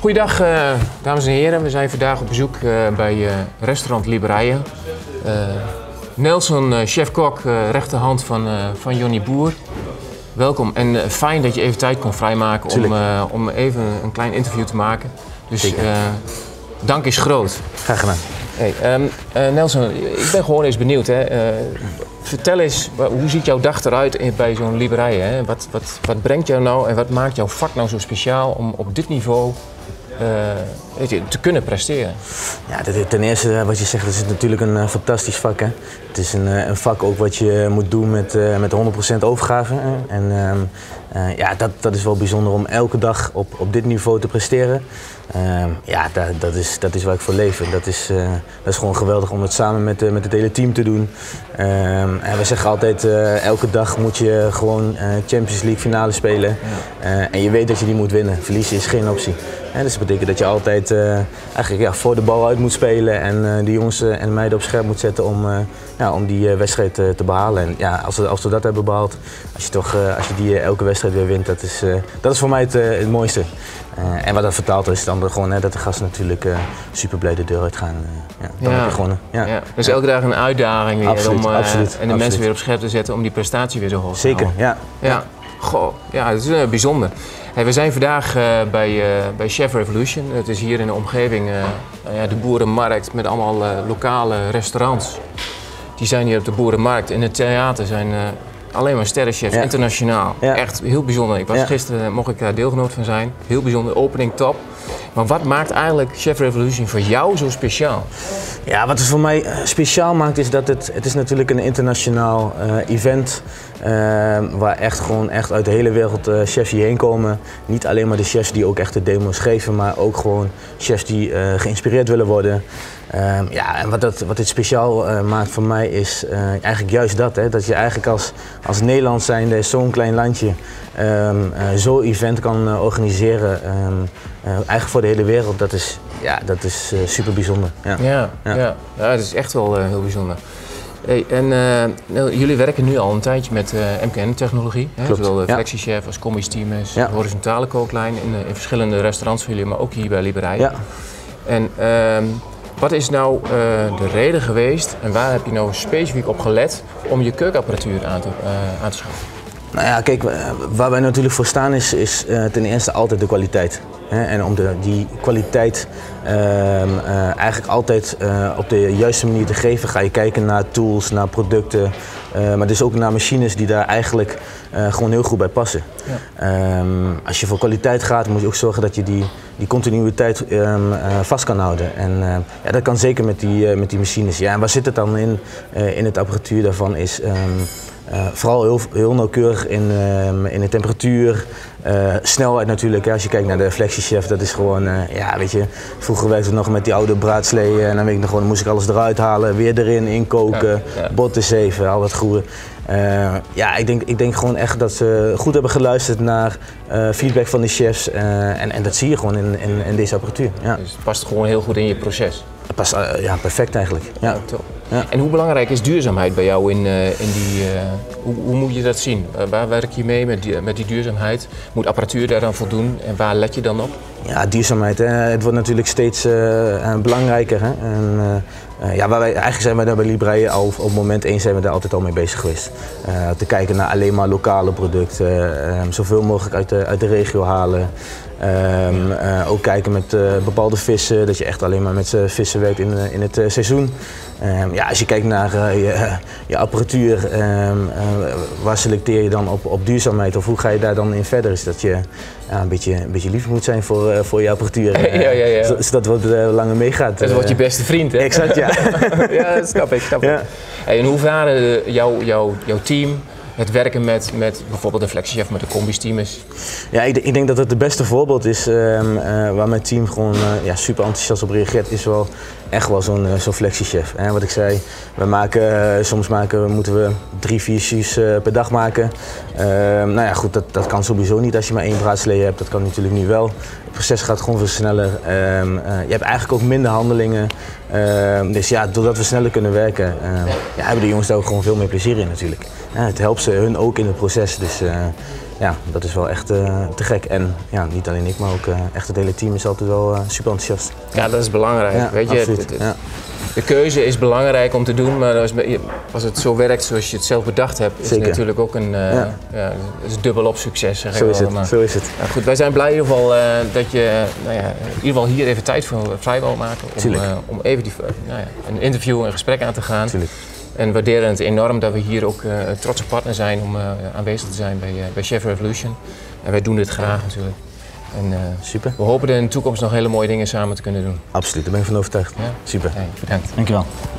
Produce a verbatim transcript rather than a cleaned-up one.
Goeiedag uh, dames en heren, we zijn vandaag op bezoek uh, bij uh, restaurant Libreien. Uh, Nelson, uh, chef-kok, uh, rechterhand van, uh, van Jonny Boer. Welkom en uh, fijn dat je even tijd kon vrijmaken om, uh, om even een klein interview te maken. Dus uh, dank is groot. Graag gedaan. Hey, um, uh, Nelson, ik ben gewoon eens benieuwd. Hè. Uh, vertel eens, hoe ziet jouw dag eruit bij zo'n Libreien? Hè? Wat, wat, wat brengt jou nou en wat maakt jouw vak nou zo speciaal om op dit niveau uh, weet je, te kunnen presteren? Ja, ten eerste wat je zegt, het is natuurlijk een uh, fantastisch vak. Hè? Het is een, uh, een vak ook wat je moet doen met, uh, met honderd procent overgave. Hè? En uh, uh, ja, dat, dat is wel bijzonder om elke dag op, op dit niveau te presteren. Uh, ja, dat, dat, is, dat is waar ik voor leef. Dat is, uh, dat is gewoon geweldig om het samen met, uh, met het hele team te doen. Uh, en we zeggen altijd, uh, elke dag moet je gewoon uh, Champions League finale spelen. Uh, en je weet dat je die moet winnen. Verliezen is geen optie. Uh, dus dat betekent dat je altijd uh, eigenlijk, ja, voor de bal uit moet spelen en uh, de jongens uh, en meiden op scherp moet zetten om, uh, ja, om die uh, wedstrijd uh, te behalen. En ja, als we, als we dat hebben behaald, als je, toch, uh, als je die uh, elke wedstrijd weer wint, dat is, uh, dat is voor mij het, uh, het mooiste. Uh, en wat dat vertaalt is dan gewoon hè, dat de gasten natuurlijk uh, super blij de deur uit gaan. Uh, ja, dan ja. heb je gewonnen. Ja. Ja. Dus elke dag een uitdaging weer absoluut, om uh, absoluut, en de absoluut. mensen weer op scherp te zetten om die prestatie weer zo hoog te Zeker, houden. ja. Ja. Goh, ja, dat is uh, bijzonder. Hey, we zijn vandaag uh, bij, uh, bij Chef Revolution. Het is hier in de omgeving uh, uh, ja, de boerenmarkt met allemaal uh, lokale restaurants. Die zijn hier op de boerenmarkt. In het theater zijn uh, alleen maar sterrenchefs, ja. internationaal. Ja. Echt heel bijzonder. Ik was ja. gisteren, mocht ik daar deelgenoot van zijn. Heel bijzonder, opening top. Maar wat maakt eigenlijk Chef Revolution voor jou zo speciaal? Ja, wat het voor mij speciaal maakt is dat het, het is natuurlijk een internationaal uh, event uh, waar echt gewoon echt uit de hele wereld uh, chefs hierheen komen. Niet alleen maar de chefs die ook echt de demo's geven, maar ook gewoon chefs die uh, geïnspireerd willen worden. Uh, ja, en wat, dat, wat dit speciaal uh, maakt voor mij is uh, eigenlijk juist dat, hè, dat je eigenlijk als, als Nederland zijnde zo'n klein landje um, uh, zo'n event kan uh, organiseren, um, uh, eigenlijk voor de hele wereld, dat is, ja, dat is uh, super bijzonder. Ja, ja, ja. ja. ja dat is echt wel uh, heel bijzonder. Hey, en uh, jullie werken nu al een tijdje met uh, M K N-technologie, zowel de FlexiChef als Combi-steamers, ja. horizontale kooklijn in, uh, in verschillende restaurants van jullie, maar ook hier bij Libreien. Ja. En uh, wat is nou uh, de reden geweest en waar heb je nou specifiek op gelet om je keukapparatuur aan te, uh, aan te schaffen? Nou ja, kijk, waar wij natuurlijk voor staan is, is uh, ten eerste altijd de kwaliteit. Hè? En om de, die kwaliteit uh, uh, eigenlijk altijd uh, op de juiste manier te geven, ga je kijken naar tools, naar producten, uh, maar dus ook naar machines die daar eigenlijk uh, gewoon heel goed bij passen. Ja. Um, als je voor kwaliteit gaat, moet je ook zorgen dat je die, die continuïteit um, uh, vast kan houden. En uh, ja, dat kan zeker met die, uh, met die machines. Ja, en waar zit het dan in? Uh, in het apparatuur daarvan is um, Uh, vooral heel, heel nauwkeurig in, uh, in de temperatuur, uh, snelheid natuurlijk. Ja, als je kijkt naar de FlexiChef, dat is gewoon, uh, ja weet je, vroeger werkte het nog met die oude braadslee en dan weet ik nog gewoon, dan moest ik alles eruit halen, weer erin, inkoken, ja, ja. botten zeven, al dat goede. Uh, ja, ik denk, ik denk gewoon echt dat ze goed hebben geluisterd naar uh, feedback van de chefs uh, en, en dat zie je gewoon in, in, in deze apparatuur. Ja. Dus het past gewoon heel goed in je proces? Het past uh, ja, perfect eigenlijk. Ja. Ja, top. Ja. En hoe belangrijk is duurzaamheid bij jou in, uh, in die, uh, hoe, hoe moet je dat zien? Uh, waar werk je mee met die, met die duurzaamheid? Moet apparatuur daar dan voldoen en waar let je dan op? Ja, duurzaamheid. Hè. Het wordt natuurlijk steeds uh, belangrijker. Hè. En, uh, ja, waar wij, eigenlijk zijn wij daar bij Libreien al op moment één zijn we daar altijd al mee bezig geweest. Uh, te kijken naar alleen maar lokale producten, uh, zoveel mogelijk uit de, uit de regio halen. Um, uh, ook kijken met uh, bepaalde vissen, dat je echt alleen maar met uh, vissen werkt in, uh, in het uh, seizoen. Um, ja, als je kijkt naar uh, je, uh, je apparatuur, um, uh, waar selecteer je dan op, op duurzaamheid of hoe ga je daar dan in verder? Is dat je uh, een, beetje, een beetje lief moet zijn voor, uh, voor je apparatuur, uh, ja, ja, ja. zodat het wat uh, langer meegaat. Dat wordt je beste vriend, hè? Exact, ja. Ja, dat snap ik. Snap ik. Ja. Hey, in hoeverre jouw jou, jou team het werken met, met bijvoorbeeld de FlexiChef, met de Combi-steamers? Ja, ik, ik denk dat het het beste voorbeeld is um, uh, waar mijn team gewoon uh, ja, super enthousiast op reageert, is wel echt wel zo'n uh, zo'n FlexiChef. Hè? Wat ik zei, we maken, uh, soms maken, moeten we drie, vier jus uh, per dag maken. Uh, nou ja, goed, dat, dat kan sowieso niet als je maar één braadslee hebt. Dat kan natuurlijk nu wel. Het proces gaat gewoon veel sneller. Um, uh, je hebt eigenlijk ook minder handelingen. Uh, dus ja, doordat we sneller kunnen werken, uh, ja, hebben de jongens daar ook gewoon veel meer plezier in natuurlijk. Ja, het helpt ze hun ook in het proces. Dus, uh, ja, dat is wel echt uh, te gek. En ja, niet alleen ik, maar ook uh, echt het hele team is altijd wel uh, super enthousiast. Ja, dat is belangrijk. Ja, weet je, absoluut. het, het, ja. De keuze is belangrijk om te doen, maar als, als het zo werkt zoals je het zelf bedacht hebt, is het natuurlijk ook een uh, ja. Ja, is dubbelop succes. Zeg zo, ik is wel. het, zo is het. Nou goed, wij zijn blij in ieder geval uh, dat je nou ja, in ieder geval hier even tijd voor vrij wil maken om, uh, om even die, nou ja, een interview, een gesprek aan te gaan. Tuurlijk. En we waarderen het enorm dat we hier ook uh, een trotse partner zijn om uh, aanwezig te zijn bij, uh, bij Chef Revolution. En wij doen dit graag natuurlijk. En, uh, Super. We hopen in de toekomst nog hele mooie dingen samen te kunnen doen. Absoluut, daar ben ik van overtuigd. Ja? Super. Okay, bedankt. Dankjewel.